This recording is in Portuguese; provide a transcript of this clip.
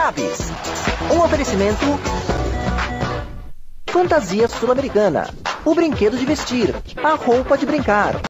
Chaves. Um oferecimento Fantasia Sul-Americana. O brinquedo de vestir, a roupa de brincar.